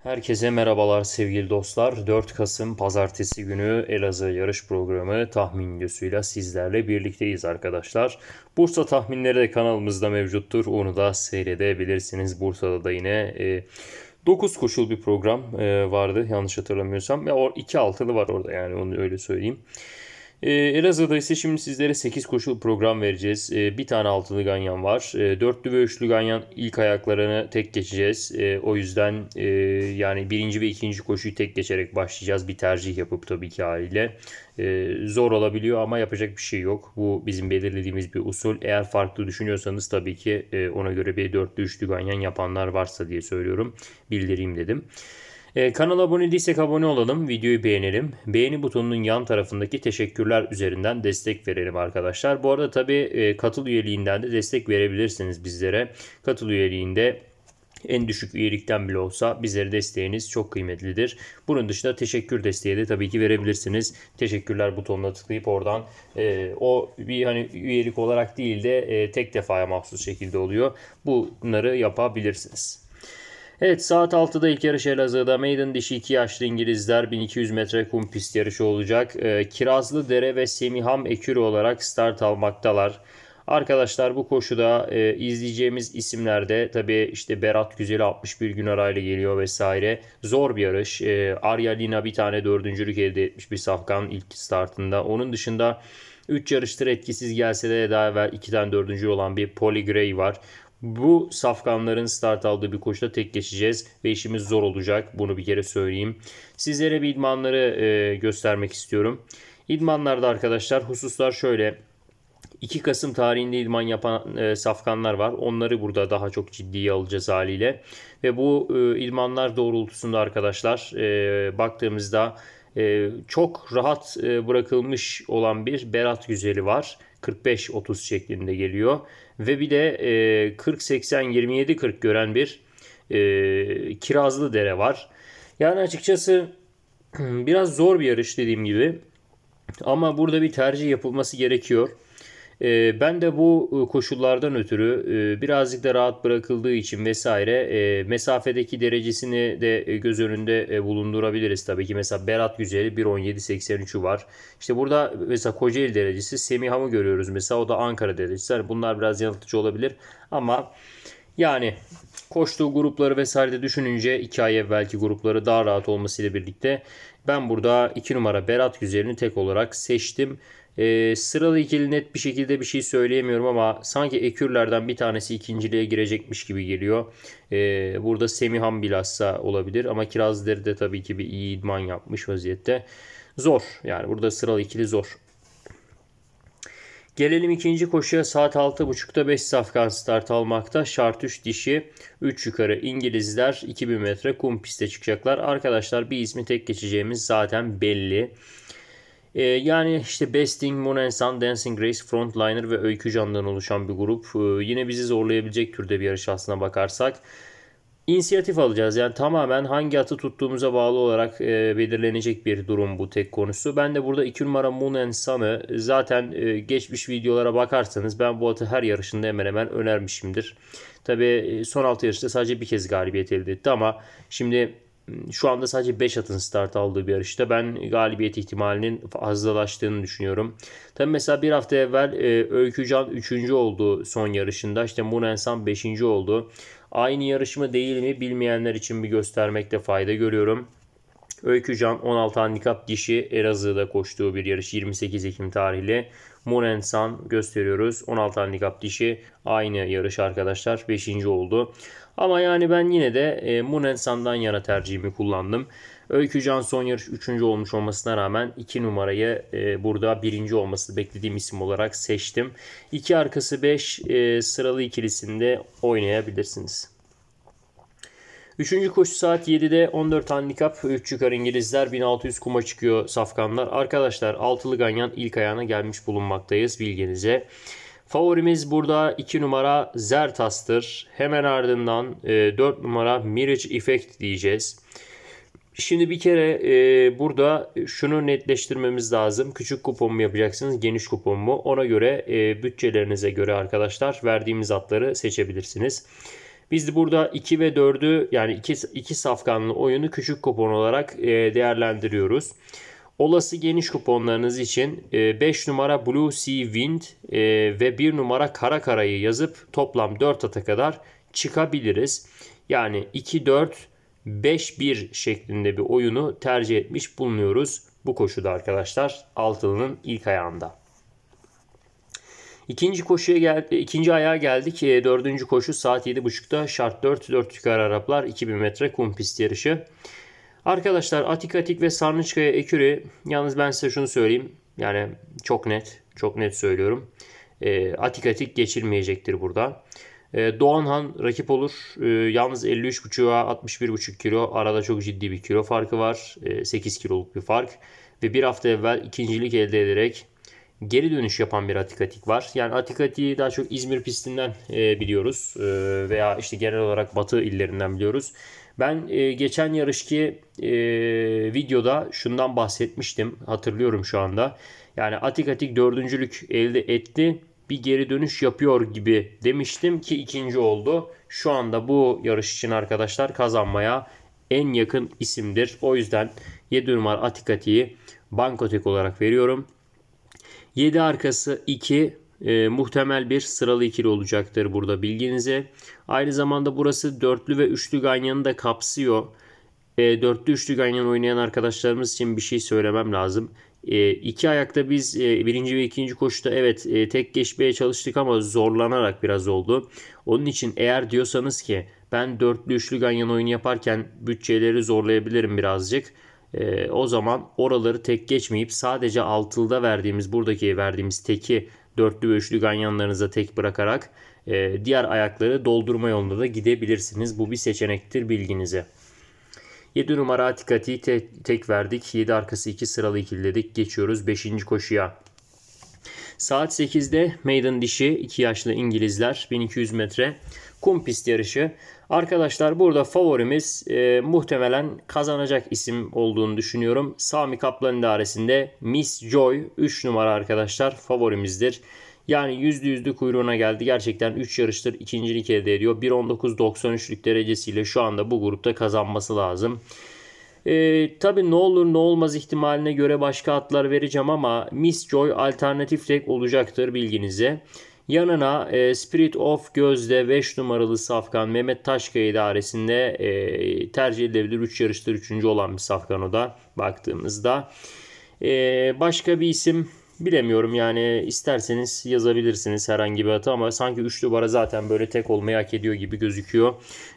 Herkese merhabalar sevgili dostlar. 4 Kasım Pazartesi günü Elazığ yarış programı tahmin videosuyla sizlerle birlikteyiz arkadaşlar. Bursa tahminleri de kanalımızda mevcuttur. Onu da seyredebilirsiniz. Bursa'da da yine 9 koşul bir program vardı yanlış hatırlamıyorsam. Ve 2 altılı var orada, yani onu öyle söyleyeyim. Elazığ'da ise şimdi sizlere 8 koşul program vereceğiz. Bir tane altılı ganyan var. Dörtlü ve üçlü ganyan ilk ayaklarını tek geçeceğiz. O yüzden yani birinci ve ikinci koşuyu tek geçerek başlayacağız. Bir tercih yapıp tabii ki haliyle. Zor olabiliyor ama yapacak bir şey yok. Bu bizim belirlediğimiz bir usul. Eğer farklı düşünüyorsanız tabii ki ona göre bir dörtlü üçlü ganyan yapanlar varsa diye söylüyorum. Bildireyim dedim. Kanala abone değilsek abone olalım, videoyu beğenelim. Beğeni butonunun yan tarafındaki teşekkürler üzerinden destek verelim arkadaşlar. Bu arada tabii katıl üyeliğinden de destek verebilirsiniz bizlere. Katıl üyeliğinde en düşük üyelikten bile olsa bizlere desteğiniz çok kıymetlidir. Bunun dışında teşekkür desteği de tabii ki verebilirsiniz. Teşekkürler butonuna tıklayıp oradan o bir hani üyelik olarak değil de tek defaya mahsus şekilde oluyor. Bunları yapabilirsiniz. Evet, saat 6'da ilk yarış Elazığ'da maiden dişi 2 yaşlı İngilizler 1200 metre kum pist yarışı olacak. Kirazlıdere ve Semiham Ekürü olarak start almaktalar. Arkadaşlar bu koşuda izleyeceğimiz isimlerde tabii işte Berat Güzel'i 61 gün arayla geliyor vesaire. Zor bir yarış. Arya Lina bir tane dördüncülük elde etmiş bir safkan ilk startında. Onun dışında 3 yarıştır etkisiz gelse de daha evvel 2 tane dördüncü olan bir Polly Gray var. Bu safkanların start aldığı bir koşuda tek geçeceğiz ve işimiz zor olacak. Bunu bir kere söyleyeyim. Sizlere bir idmanları göstermek istiyorum. İdmanlarda arkadaşlar hususlar şöyle. 2 Kasım tarihinde idman yapan safkanlar var. Onları burada daha çok ciddiye alacağız haliyle. Ve bu idmanlar doğrultusunda arkadaşlar baktığımızda çok rahat bırakılmış olan bir Berat Güzeli var. 45-30 şeklinde geliyor. Ve bir de 40-80-27-40 gören bir Kirazlıdere var. Yani açıkçası biraz zor bir yarış dediğim gibi. Ama burada bir tercih yapılması gerekiyor. Ben de bu koşullardan ötürü birazcık da rahat bırakıldığı için vesaire mesafedeki derecesini de göz önünde bulundurabiliriz tabii ki. Mesela Berat Güzel'i 1.17.83'ü var. İşte burada mesela Kocaeli derecesi Semiham'ı görüyoruz mesela, o da Ankara derecesi. Yani bunlar biraz yanıltıcı olabilir ama yani koştuğu grupları vesaire de düşününce 2 ay evvelki grupları daha rahat olmasıyla birlikte ben burada 2 numara Berat Güzel'ini tek olarak seçtim. Sıralı ikili net bir şekilde bir şey söyleyemiyorum ama sanki ekürlerden bir tanesi ikinciliğe girecekmiş gibi geliyor. Burada Semihan bilhassa olabilir ama Kirazlıdere de tabii ki bir iyi idman yapmış vaziyette. Zor, yani burada sıralı ikili zor. Gelelim ikinci koşuya. Saat 6.30'da 5 safkan start almakta. Şart 3 dişi 3 yukarı İngilizler 2000 metre kum piste çıkacaklar. Arkadaşlar bir ismi tek geçeceğimiz zaten belli. Yani işte Besting, Moon and Sun, Dancing Grace, Frontliner ve Öykü Can'dan oluşan bir grup. Yine bizi zorlayabilecek türde bir yarış aslına bakarsak. İnisiyatif alacağız. Yani tamamen hangi atı tuttuğumuza bağlı olarak belirlenecek bir durum bu tek konusu. Ben de burada 2 numara Moon and Sun'ı zaten geçmiş videolara bakarsanız ben bu atı her yarışında hemen hemen önermişimdir. Tabii son 6 yarışta sadece bir kez galibiyet elde etti ama şimdi şu anda sadece 5 atın start aldığı bir yarışta ben galibiyet ihtimalinin fazlalaştığını düşünüyorum. Tabii mesela bir hafta evvel Öykücan 3. oldu son yarışında. İşte Munensan 5. oldu. Aynı yarış mı değil mi bilmeyenler için bir göstermekte fayda görüyorum. Öykücan 16 handikap dişi Elazığ'da koştuğu bir yarış 28 Ekim tarihli. Munensan gösteriyoruz. 16 handikap dişi aynı yarış arkadaşlar 5. oldu. Ama yani ben yine de Munensan'dan yana tercihimi kullandım. Öykücan son yarış 3. olmuş olmasına rağmen 2 numarayı burada 1. olması beklediğim isim olarak seçtim. 2 arkası 5 sıralı ikilisinde oynayabilirsiniz. Üçüncü koşu saat 7'de 14 handikap 3 yukarı İngilizler 1600 kuma çıkıyor safkanlar. Arkadaşlar altılı ganyan ilk ayağına gelmiş bulunmaktayız bilginize. Favorimiz burada 2 numara Zertas'tır. Hemen ardından 4 numara Mirage Effect diyeceğiz. Şimdi bir kere burada şunu netleştirmemiz lazım. Küçük kupon mu yapacaksınız, geniş kupon mu? Ona göre bütçelerinize göre arkadaşlar verdiğimiz atları seçebilirsiniz. Biz de burada 2 ve 4'ü yani 2 safkanlı oyunu küçük kupon olarak değerlendiriyoruz. Olası geniş kuponlarınız için 5 numara Blue Sea Wind ve 1 numara Kara Kara'yı yazıp toplam 4 ata kadar çıkabiliriz. Yani 2-4-5-1 şeklinde bir oyunu tercih etmiş bulunuyoruz bu koşuda arkadaşlar, altılının ilk ayağında. İkinci ayağa geldik. Dördüncü koşu saat 7.30'da şart 4 yukarı Araplar 2000 metre kum pist yarışı. Arkadaşlar Atik ve Sarnıçkaya Ekürü, yalnız ben size şunu söyleyeyim. Yani çok net söylüyorum. Atik geçilmeyecektir burada. Doğanhan rakip olur. Yalnız 53.5'a 61.5 kilo. Arada çok ciddi bir kilo farkı var. 8 kiloluk bir fark. Ve bir hafta evvel ikincilik elde ederek geri dönüş yapan bir Atik var. Yani Atik'i daha çok İzmir pistinden biliyoruz. Veya işte genel olarak Batı illerinden biliyoruz. Ben geçen yarışki videoda şundan bahsetmiştim. Hatırlıyorum şu anda. Yani Atik dördüncülük elde etti. Bir geri dönüş yapıyor gibi demiştim ki ikinci oldu. Şu anda bu yarış için arkadaşlar kazanmaya en yakın isimdir. O yüzden 7 numara Atik'i Bankotek olarak veriyorum. 7 arkası 2 muhtemel bir sıralı ikili olacaktır burada bilginize. Aynı zamanda burası dörtlü ve üçlü ganyanı da kapsıyor. Dörtlü üçlü ganyan oynayan arkadaşlarımız için bir şey söylemem lazım. İki ayakta biz birinci ve ikinci koşuda evet tek geçmeye çalıştık ama zorlanarak biraz oldu. Onun için eğer diyorsanız ki ben dörtlü üçlü ganyan oyunu yaparken bütçeleri zorlayabilirim birazcık. O zaman oraları tek geçmeyip sadece altılıda buradaki verdiğimiz teki dörtlü ve üçlü ganyanlarınıza tek bırakarak diğer ayakları doldurma yolunda da gidebilirsiniz. Bu bir seçenektir bilginize. 7 numara Atik'i tek verdik. 7 arkası 2 sıralı ikili dedik. Geçiyoruz 5. koşuya. Saat 8'de maiden dişi 2 yaşlı İngilizler 1200 metre kum pist yarışı. Arkadaşlar burada favorimiz muhtemelen kazanacak isim olduğunu düşünüyorum. Sami Kaplan idaresinde Miss Joy 3 numara arkadaşlar favorimizdir. Yani %100'lü kuyruğuna geldi. Gerçekten 3 yarıştır ikincilik elde ediyor. 1.19.93'lük derecesiyle şu anda bu grupta kazanması lazım. Tabii ne olur ne olmaz ihtimaline göre başka atlar vereceğim ama Miss Joy alternatif tek olacaktır bilginize. Yanına Spirit of Gözde 5 numaralı safkan Mehmet Taşkaya idaresinde tercih edilebilir 3 yarıştır 3. olan bir safkan o da baktığımızda. Başka bir isim bilemiyorum yani, isterseniz yazabilirsiniz herhangi bir atı ama sanki 3 numara zaten böyle tek olmayı hak ediyor gibi gözüküyor.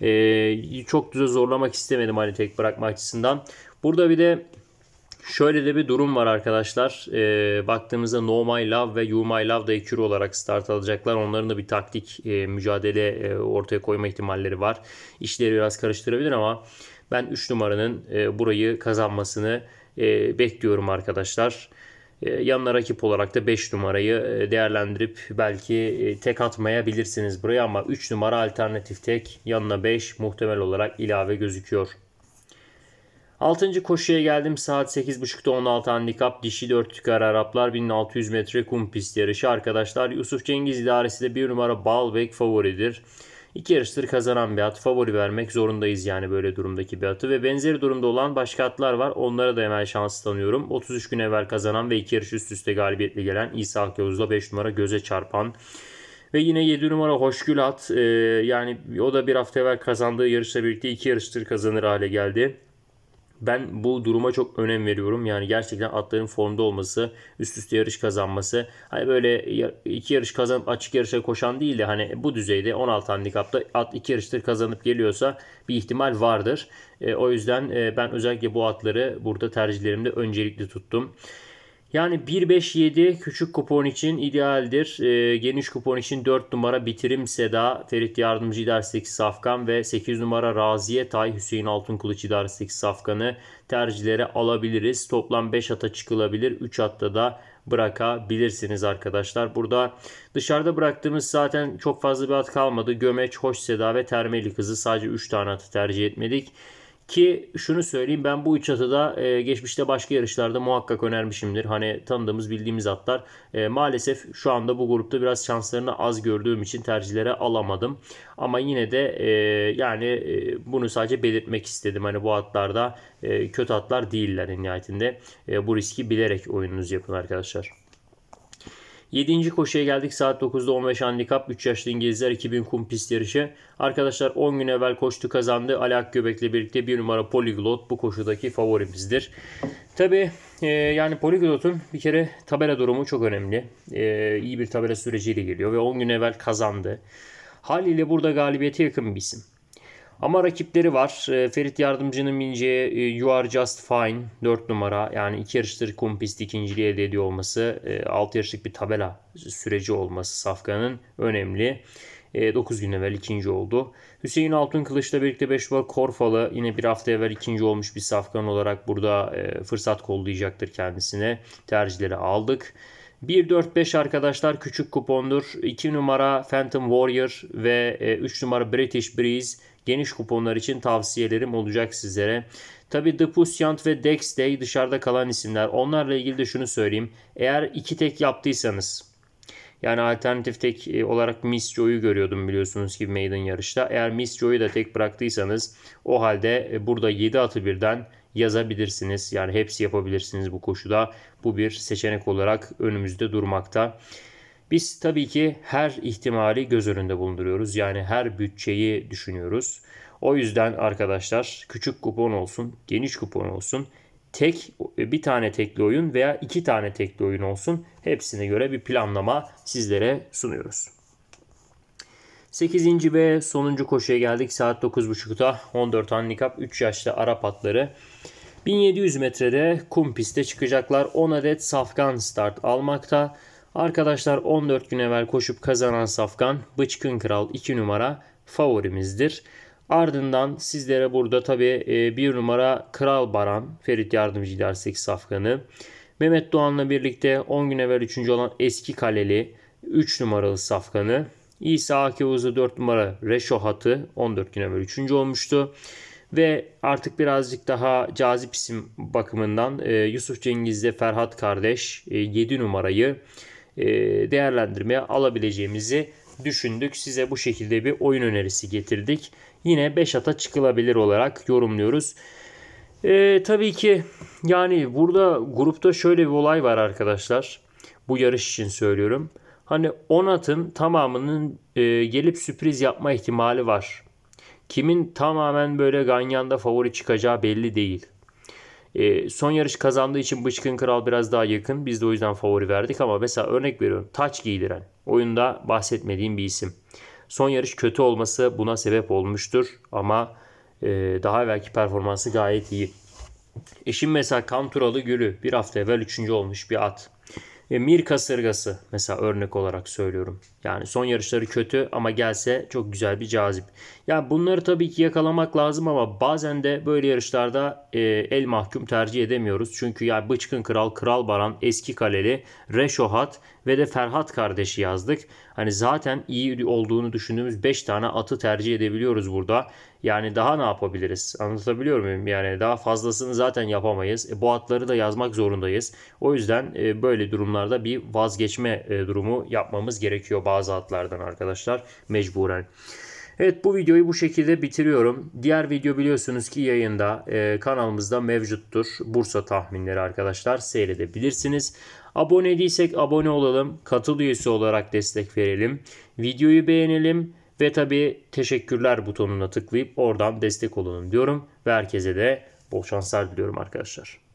Çok da zorlamak istemedim hani tek bırakma açısından. Burada bir de şöyle de bir durum var arkadaşlar. Baktığımızda No My Love ve You My Love da ekürü olarak start alacaklar. Onların da bir taktik mücadele ortaya koyma ihtimalleri var. İşleri biraz karıştırabilir ama ben 3 numaranın burayı kazanmasını bekliyorum arkadaşlar. Yanına rakip olarak da 5 numarayı değerlendirip belki tek atmayabilirsiniz buraya ama 3 numara alternatif tek, yanına 5 muhtemel olarak ilave gözüküyor. 6. koşuya geldim. Saat 8.30'da 16 handikap dişi 4 yukarı Araplar 1600 metre kum pist yarışı arkadaşlar. Yusuf Cengiz idaresi de 1 numara Balbek favoridir. 2 yarıştır kazanan bir at. Favori vermek zorundayız yani böyle durumdaki bir atı. Ve benzeri durumda olan başka atlar var. Onlara da hemen şans tanıyorum. 33 gün evvel kazanan ve 2 yarış üst üste galibiyetle gelen İsa Akyavuz'la 5 numara göze çarpan. Ve yine 7 numara Hoşgül at. Yani o da bir hafta evvel kazandığı yarışla birlikte 2 yarıştır kazanır hale geldi. Ben bu duruma çok önem veriyorum. Yani gerçekten atların formda olması, üst üste yarış kazanması. Hani böyle 2 yarış kazanıp açık yarışa koşan değil de hani bu düzeyde 16 handikapta at 2 yarıştır kazanıp geliyorsa bir ihtimal vardır. O yüzden ben özellikle bu atları burada tercihlerimde öncelikli tuttum. Yani 1-5-7 küçük kupon için idealdir. Geniş kupon için 4 numara Bitirim Seda, Ferit Yardımcı idaresindeki safkan ve 8 numara Raziye Tay, Hüseyin Altınkılıç idaresindeki safkanı tercihlere alabiliriz. Toplam 5 ata çıkılabilir. 3 atta da bırakabilirsiniz arkadaşlar. Burada dışarıda bıraktığımız zaten çok fazla bir at kalmadı. Gömeç, Hoş Seda ve Termeli Kızı, sadece 3 tane atı tercih etmedik. Ki şunu söyleyeyim, ben bu 3 atı da geçmişte başka yarışlarda muhakkak önermişimdir. Hani tanıdığımız, bildiğimiz atlar. Maalesef şu anda bu grupta biraz şanslarını az gördüğüm için tercihlere alamadım. Ama yine de bunu sadece belirtmek istedim. Hani bu atlarda kötü atlar değiller en nihayetinde. Bu riski bilerek oyununuzu yapın arkadaşlar. 7. koşuya geldik. Saat 9'da 15 handikap 3 yaşlı İngilizler 2000 kum pist yarışı. Arkadaşlar 10 gün evvel koştu, kazandı. Ali Akgöbek'le birlikte 1 numara Polyglot bu koşudaki favorimizdir. Tabi yani Polyglot'un bir kere tabela durumu çok önemli. İyi bir tabela süreciyle geliyor ve 10 gün evvel kazandı. Haliyle burada galibiyete yakın bir isim. Ama rakipleri var. Ferit Yardımcı'nın bineceği You Are Just Fine 4 numara. Yani 2 yarıştır kum pist ikinciliği elde ediyor olması, 6 yarışlık bir tabela süreci olması Safkan'ın önemli. 9 gün evvel ikinci oldu. Hüseyin Altınkılıç'la birlikte 5 numara Korfalı yine bir hafta evvel ikinci olmuş bir Safkan olarak burada fırsat kollayacaktır kendisine. Tercihleri aldık. 1-4-5 arkadaşlar küçük kupondur. 2 numara Phantom Warrior ve 3 numara British Breeze geniş kuponlar için tavsiyelerim olacak sizlere. Tabi The Pusyant ve Dex Day dışarıda kalan isimler. Onlarla ilgili de şunu söyleyeyim. Eğer 2 tek yaptıysanız, yani alternatif tek olarak Miss Joy'u görüyordum biliyorsunuz ki maiden yarışta. Eğer Miss Joy'u da tek bıraktıysanız o halde burada 7 atı birden yazabilirsiniz. Yani hepsi yapabilirsiniz bu koşuda. Bu bir seçenek olarak önümüzde durmakta. Biz tabii ki her ihtimali göz önünde bulunduruyoruz. Yani her bütçeyi düşünüyoruz. O yüzden arkadaşlar küçük kupon olsun, geniş kupon olsun, bir tane tekli oyun veya 2 tane tekli oyun olsun. Hepsine göre bir planlama sizlere sunuyoruz. 8. ve sonuncu koşuya geldik. Saat 9.30'da 14 handikap 3 yaşlı Arap atları. 1700 metrede kum piste çıkacaklar. 10 adet Safkan start almakta. Arkadaşlar 14 gün evvel koşup kazanan Safkan Bıçkın Kral 2 numara favorimizdir. Ardından sizlere burada tabi 1 numara Kral Baran Ferit Yardımcı dersek Safkan'ı. Mehmet Doğan'la birlikte 10 gün evvel 3. olan Eski Kaleli 3 numaralı Safkan'ı. İsa Akıvız'ı 4 numara Reşohat'ı 14 gün evvel 3. olmuştu. Ve artık birazcık daha cazip isim bakımından Yusuf Cengiz'de Ferhat kardeş 7 numarayı değerlendirmeye alabileceğimizi düşündük. Size bu şekilde bir oyun önerisi getirdik. Yine 5 ata çıkılabilir olarak yorumluyoruz. Tabii ki yani burada grupta şöyle bir olay var arkadaşlar. Bu yarış için söylüyorum. Hani 10 atın tamamının gelip sürpriz yapma ihtimali var. Kimin tamamen böyle Ganyan'da favori çıkacağı belli değil. Son yarış kazandığı için Bıçkın Kral biraz daha yakın. Biz de o yüzden favori verdik ama mesela örnek veriyorum. Taç giydiren, oyunda bahsetmediğim bir isim. Son yarış kötü olması buna sebep olmuştur ama daha evvelki performansı gayet iyi. Eşim mesela Kanturalı Gülü bir hafta evvel 3. olmuş bir at. Mir Kasırgası mesela örnek olarak söylüyorum. Yani son yarışları kötü ama gelse çok güzel bir cazip. Yani bunları tabii ki yakalamak lazım ama bazen de böyle yarışlarda el mahkum tercih edemiyoruz. Çünkü ya Bıçkın Kral, Kral Baran, Eski Kaleli, Reşohat ve de Ferhat kardeşi yazdık. Hani zaten iyi olduğunu düşündüğümüz 5 tane atı tercih edebiliyoruz burada. Yani daha ne yapabiliriz? Anlatabiliyor muyum? Yani daha fazlasını zaten yapamayız. Bu atları da yazmak zorundayız. O yüzden böyle durumlarda bir vazgeçme durumu yapmamız gerekiyor bazı atlardan arkadaşlar. Mecburen. Evet, bu videoyu bu şekilde bitiriyorum. Diğer video biliyorsunuz ki yayında kanalımızda mevcuttur. Bursa tahminleri arkadaşlar, seyredebilirsiniz. Abone değilsek abone olalım. Katıl üyesi olarak destek verelim. Videoyu beğenelim. Ve tabii teşekkürler butonuna tıklayıp oradan destek olalım diyorum. Ve herkese de bol şanslar diliyorum arkadaşlar.